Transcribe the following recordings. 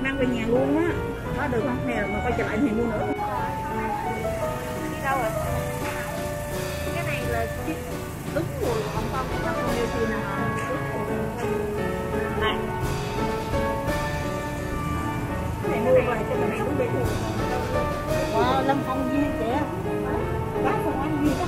mang về nhà luôn á. Có được không? Hay là mà quay trở lại thì mua nữa. Đi đâu rồi? Cái này là đúng rồi, ông con nó không yêu gì nào. Này. Này mua rồi cho mình cũng bị. Wow, Lâm Phong gì kìa. Bác không ăn gì đó.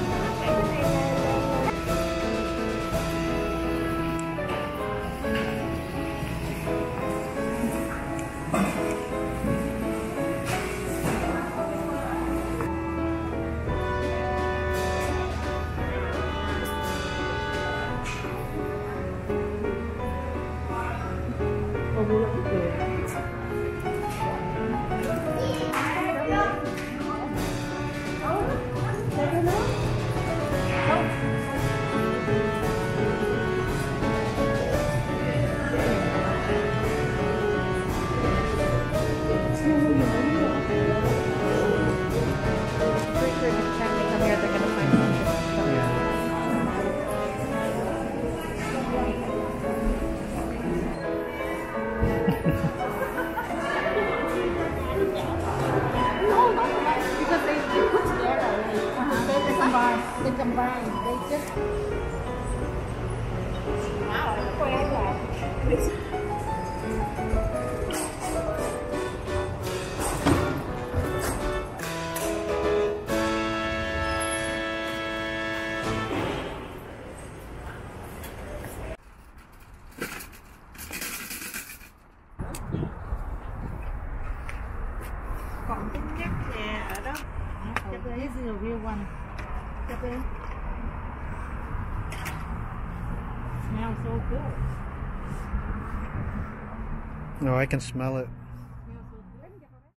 They combine. They just. Wow, quen rồi. Còn cái nhắc nè ở đó. This is a real one. Smells so good. No, I can smell it.